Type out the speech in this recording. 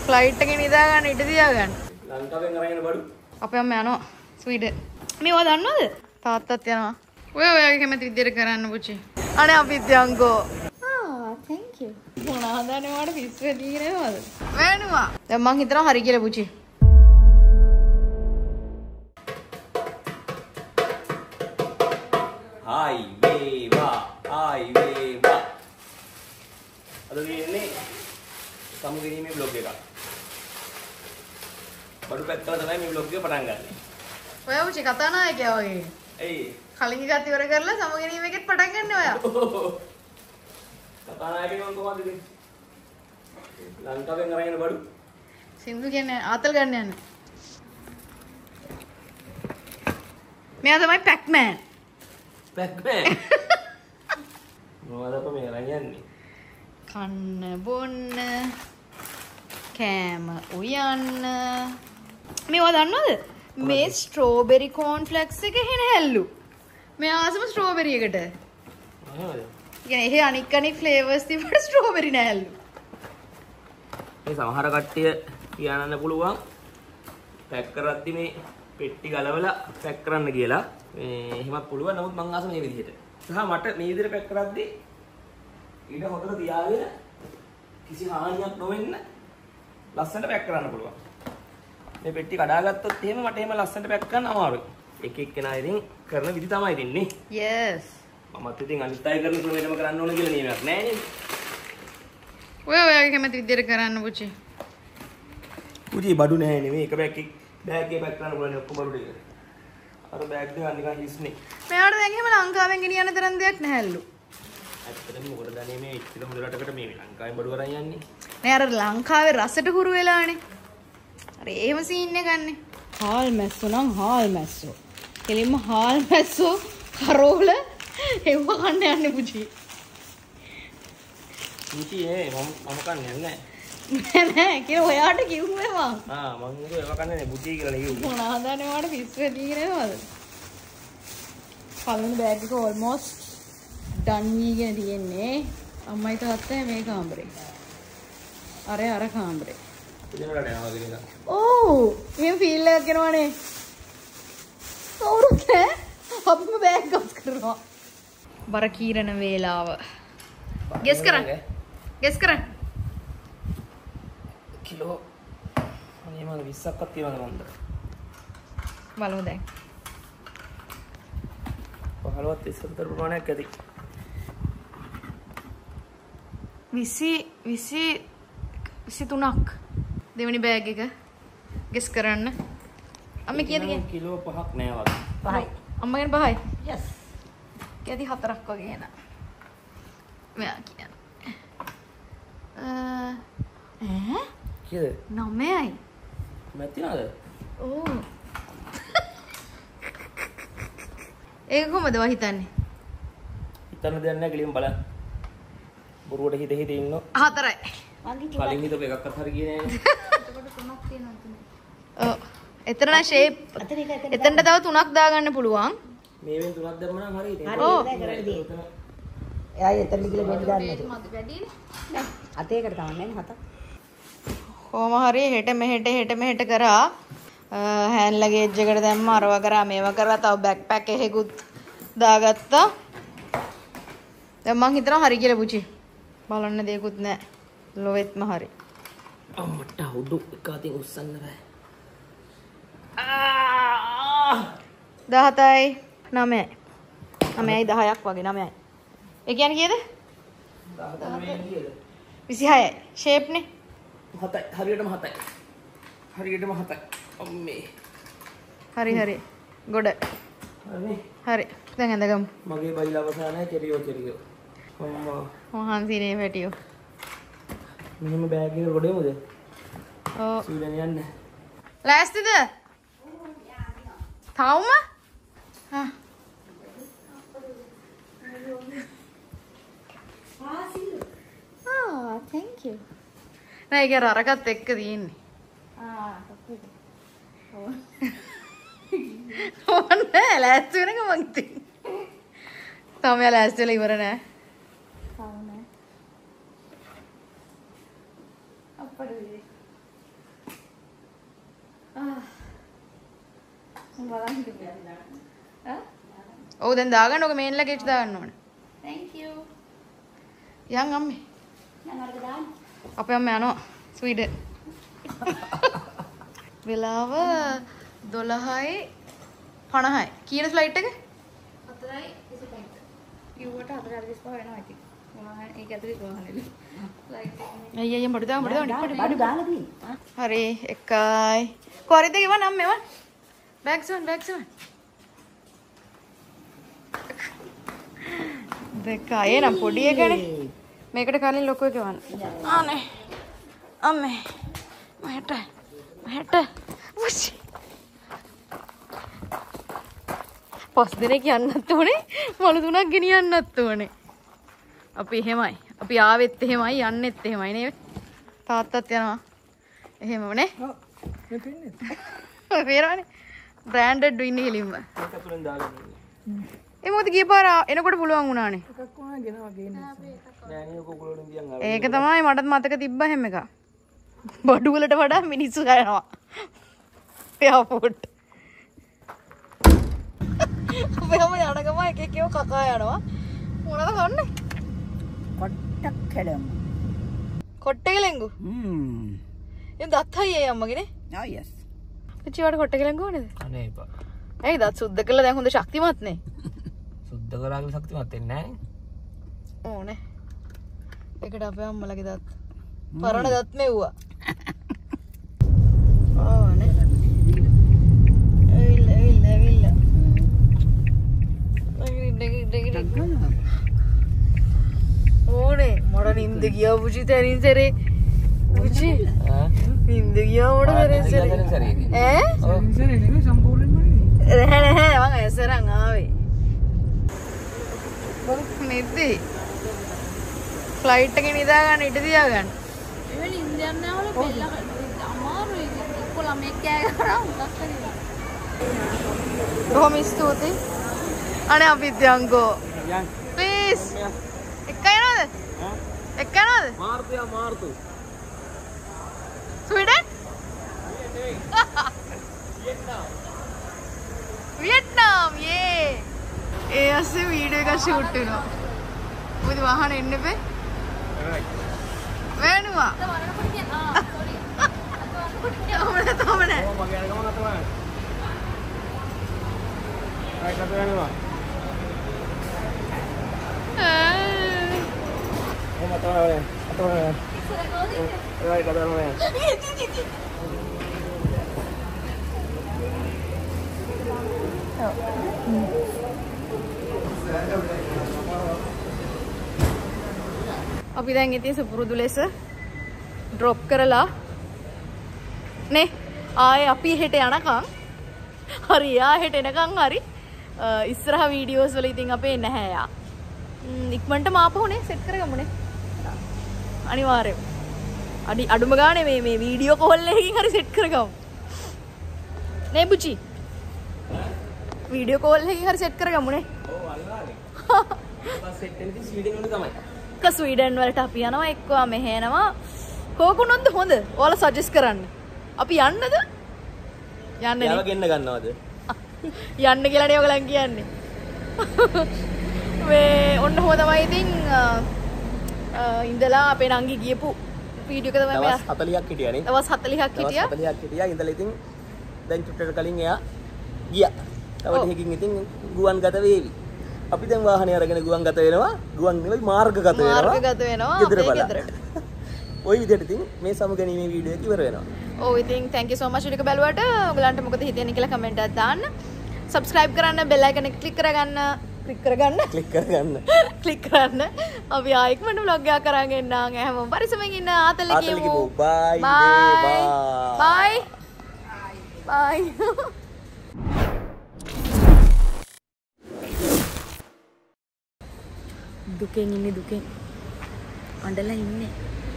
Flight එකේ නිදා ගන්න ඉඩ තියාගන්න. ලංකාවෙන් අරගෙන බඩු. අපේ අම්ම යනවා ස්වීඩන්. මේවා දන්නවද? තාත්තත් යනවා. ඔයාගේ කැමති විදියට කරන්න පුචි. අනේ අපිත් යන්කෝ. thank you. මොනවාදනේ මට පිස්සු දීනවද? වෙනවා. දැන් මං හිතනවා හරි කියලා පුචි. ආයි වේවා. අද දින්නේ සමුගිරීමේ බ්ලොග් එකක්. බඩු පැත්තව තමයි මේ බ්ලොග් එක පටන් ගන්නෙ. ඔයා පුචි කතානායකයා වගේ. එයි. කලින් එකත් ඉවර කරලා සමුගිරීම එකෙත් පටන් ගන්න ඔයා. කතානායකේ මම කොහොමද ඉන්නේ? ලංකාවෙන් අරගෙන බඩු. සින්දු කියන්නේ ආතල් ගන්න යන්නේ. මෙයා තමයි පැක්මෑන්. පැක්මෑන්. මොනවද අප මේ අරන් යන්නේ? කන්න බොන්න කෑම උයන්න. මේවා දන්නවද? මේ ස්ට්‍රෝබෙරි කෝන්ෆ්ලෙක්ස් එක හෙන හැල්ලු. මේ ආසම ස්ට්‍රෝබෙරි එකට. මොනවද? කියන්නේ එහෙ අනික් ෆ්ලේවර්ස් තිබ්බට ස්ට්‍රෝබෙරි නෑල්ලු. මේ සමහර කට්ටිය කියන්න පුළුවන් පැක් කරද්දි මේ පෙට්ටි ගලවලා පැක් කරන්න කියලා. මේ එහෙමත් පුළුවන්. නමුත් මං ආස මේ විදිහට. සහ මට මේ විදිහට පැක් කරද්දි ඊට හොඳට තියාගෙන කිසි හානියක් නොවෙන්න ලස්සනට පැක් කරන්න පුළුවන්. මේ පෙට්ටි කඩාගත්තොත් එහෙම මට එහෙම ලස්සනට පැක් කරන්න අමාරුයි. එක එක්කෙනා ඉතින් කරන විදි තමයි ඉතින්නේ. yes. මමත් ඉතින් අනිත් අය කරන ක්‍රමයටම කරන්න ඕන කියලා නියමයක් නෑ නේද? ඔයාගේ කැමති විදියට කරන්න පුචි. පුචි බඩු නැහැ නෙමෙයි. එක බෑග් එකේ පැක් කරන්න පුළුවන් ඔක්කොම බඩු ටික. අර බෑග් දෙක නිකන් හිස්නේ. මෙයාට දැන් එහෙම ලංකාවෙන් ගෙනියන්න තරම් දෙයක් නැහැලු. ඇත්තටම මොකටද අනේ මේ ඉතින් හොඳ රටකට මේ ලංකාවෙන් බඩු අරන් යන්නේ? නෑ අර ලංකාවේ රසට හුරු වෙලානේ. අර එහෙම සීන් එක ගන්නෙ. හාල් මැස්සෝ නම් හාල් මැස්සෝ. කෙලින්ම හාල් මැස්සෝ කරෝල එව්ව කන්න යන්නේ පුචි. පුචි මම කන්නේ නැහැ. නෑ කියලා ඔයාට කිව්වේ මං. මම කිව්වා ඒව කන්නේ නැහැ පුචි කියලා කිව්වා. මොනවාදනේ මට පිස්සුව දීනවද? පළවෙනි බෑග් එක ඔල්මෝස්ට් ඩන් වීගෙන තියෙන්නේ. අම්මයි තාත්තයි මේ කාමරේ. අර කාමරේ. ඉතින්වලට යනවා කියලා. ඕ එහෙම ෆීල් එකක් එනවනේ. කවුරුත් නෑ. අපිම බෑග් එකක් කරනවා. බර කීරණ වේලාව. ගෙස් කරන්න. කිලෝ අනේ මම 20ක්වත් තියනවද මන්ද? බලමු දැන්. 15ත් 20කට ප්‍රමාණයක් ඇති. 23ක්. දෙවෙනි බෑග් එක ගෙස් කරන්න. අම්මේ කීයද කියන්නේ? කිලෝ 5ක් නෑ වගේ. 5යි. අම්මගෙන් 5යි. yes. කීයද 4ක් වගේ එන. මෙයා කියන්නේ. කීයද? 9යි. මැතිනවද? ඕ. ඒක කොහමද වා හිතන්නේ? හිතන්න දෙයක් නෑ කෙලින්ම බලන්න. බොරුවට හිත ඉන්නෝ. 4යි. කලින් හිතපු එකක්වත් හරි ගියේ නෑනේ. එතකොට 3ක් තියෙනවා. ඔව්. එතන ෂේප්. එතනට තව 3ක් දාගන්න පුළුවන්. මේවෙන් 3ක් දැම්ම නම් හරි ඉතින්. හරි ඉතින් කරලා දෙන්න. එයා එතන ගිහලා මෙන්න දාන්න. වැඩිනේ. අතේකට තමයි 7ක්. කොහොම හරි හෙට මෙහෙට කරා හෑන්ඩ් ලගේජ් එකට දැම්ම අරව කරා මේව කරා තව බෑක්පැක් එකකුත් දාගත්තා. දැන් මං හිතනවා හරි කියලා පුචි. බලන්න දෙයක්වත් නැහැ. ලොවෙත්ම හරි. අම්මට උඩු එක අතින් උස්සන්න බෑ. 17යි 9යි 9යි 10ක් වගේ 9යි. ඒ කියන්නේ කීයද? 26යි. ෂේප් නේ. 7යි. හරියටම 7යි. හරියටම 7යි. අම්මේ. හරි. ගොඩ. හරි. හරි. දැන් ඇඳගමු. මගේ බයිලා අවසානයි කෙරියෝ. අම්මා. මහන්සිනේ පැටියෝ. මෙහෙම බෑග් එක ගොඩේමුද? ඔව්. සීලෙන් යන්න. ලෑස්තිද? තවම? හා. thank you. නෑ ඒක අරකට එක්ක තියෙන්නේ. ඕනේ ලෑස්ති වෙනක මං ඉතින්. තාම ලෑස්ති වෙලා ඉවර නෑ. ඔව් දැන් දාගන්න ඔක මේන් ලගේජ් දාගන්න ඕනේ. Thank you. යන් අම්මේ. Yang harga දාන්න. අපේ අම්මා යනවා ස්වීඩන්. වෙලාව 12:50යි. කීයද ෆ්ලයිට් එක? 4:25. කිව්වට 4:45 වෙනවා ඉතින්. වාහන ඒක ඇතුලේ වාහනේ. ෆ්ලයිට් එක. අයියා මඩ දාන්න බඩු දාලා තියෙන්නේ. හරි 1යි. කොරිද ගෙවන්න අම්මේ වන්. බෑග්ස් වන්. දෙකයි නම් පොඩි එකනේ. මේකට කලින් ලොකු එක වන්. ආනේ. අම්මේ. මහට. වුෂි. පස් දිනක් යන්නත් ඕනේ. මලු 3ක් ගෙනියන්නත් ඕනේ. අපි එහෙමයි. අපි ආවෙත් එහෙමයි යන්නෙත් එහෙමයි නේද? තාත්තත් යනවා. එහෙමම නේ? ඔව්. මේ පෙන්නේ. වේරවනේ. බ්‍රෑන්ඩඩ් ඉන්නේ හිලින්ම. ඒක තුලින් දාගන්න. ඒ මොකද ගිය පාර එනකොට පුළුවන් වුණානේ. එකක් වුණා ගෙනවා ගේන්න. නෑ නේ ඔක ඔයගොල්ලෝ දියන් ආවා. ඒක තමයි මටත් මතක තිබ්බ හැම එක. බඩු වලට වඩා මිනිස්සු යනවා. එයාපෝට්. අපේම යන ගම එක එකව කකා යනවා. මොනවද කන්නේ? කොට්ටක් කැඩමු. කොට්ටෙලෙන්ගු. එම් දත්තයි ඒ අම්මගේනේ. ආ යස්. පිටිවට කොට්ටෙලෙන්ගු ඕනේද? අනේ එපා. ඇයි දත් සුද්ධ කළා දැන් හොඳ ශක්තිමත් නේ. සුද්ධ කරාගෙන ශක්තිමත් වෙන්නේ නැහැ. ඕනේ. ඒකට අපේ අම්මලගේ දත්. පරණ දත් මෙව්වා. ඕනේ. ඇවිල්ලා. ඕනේ මට නින්ද ගියා පුචි තැනින් සරේ. පුචි නින්ද ගියා මට තැනින් සරේ. ඈ? සරේ නෙමෙයි සම්පූර්ණයෙන්ම නෙමෙයි. නැහැ මං ඇසරන් ආවේ. නිද්දි. ෆ්ලයිට් එකේ නිදා ගන්න ඉඩ තියා ගන්න. එවෙල ඉන්දියානු වල බෙල්ල අමාරුයි. එක්ක ළමෙක් කෑ ගහනවා මොකක් හරි. බොහොම ස්තුතියි. අනේ අපිත් යන්කෝ. යන්. ප්ලීස්. එක්ක යනවද? එක්ක යනවද? මාර්තු. ස්වීඩන්? වියට්නාම් යේ. ඒ ඇස්සේ වීඩියෝ එකක් ෂූට් වෙනවා. මොකද වාහන එන්න එපේ? වෙනවා. වරණකොට කියන සෝරි. තවනේ. ඔව් මගේ යන ගමන තමයි. රයිට් අත යනවා. ඔව් මට තමයි. රයිට් අත යනවා. අපි දැන් ඉතින් සුපුරුදු ලෙස ඩ්‍රොප් කරලා නේ ආයේ අපි හෙට යනකම් හරි යා හෙට එනකම් හරි ඉස්සරහ වීඩියෝස් වල ඉතින් අපේ නැහැ යා ඉක්මනට මාපහුනේ සෙට් කරගමුනේ අනිවාර්යයෙන් අඩුම ගානේ මේ වීඩියෝ කෝල් එකකින් හරි සෙට් කරගමු නේ බුචි වීඩියෝ කෝල් එකකින් හරි සෙට් කරගමුනේ ඔව් අනිවාර්යයෙන් බස් සෙට් වෙන්නේ ස්වීඩන් වල තමයි ස්වීඩන් වලට අපි යනවා එක්කවා මෙහෙ යනවා කෝකුණොත්ද හොඳ ඔයාලා සජෙස්ට් කරන්න අපි යන්නද යන්නනේ යාව ගෙන්න ගන්නවද යන්න කියලානේ ඔයගලන් කියන්නේ මේ ඔන්න හො තමයි ඉතින් ඉඳලා අපේ නංගි ගියපු වීඩියෝ එක තමයි දවස් 40ක් හිටියානේ දවස් 40ක් හිටියා 40ක් හිටියා ඉඳලා ඉතින් දැන් චුට්ටට කලින් එයා ගියා තව ටිකකින් ඉතින් ගුවන් ගත වේවි අපි දැන් වාහනේ අරගෙන ගුවන් ගත වෙනවා ගුවන් නෙවෙයි මාර්ගගත වෙනවා ගෙදර බලන්න ওই විදිහට ඉතින් මේ සමුගැනීමේ වීඩියෝ එක ඉවර වෙනවා ඔව් ඉතින් thank you so much ටික බැලුවට ඔයගලන්ට මොකද හිතෙන්නේ කියලා කමෙන්ට් එකක් දාන්න subscribe කරන්න bell icon එක click කරගන්න අපි ආයෙත් vlog එකක් කරගෙන එන්නම් හැමෝම පරිස්සමෙන් ඉන්න ආතලේ කියමු bye දුකෙන් ඉන්නේ අඬලා ඉන්නේ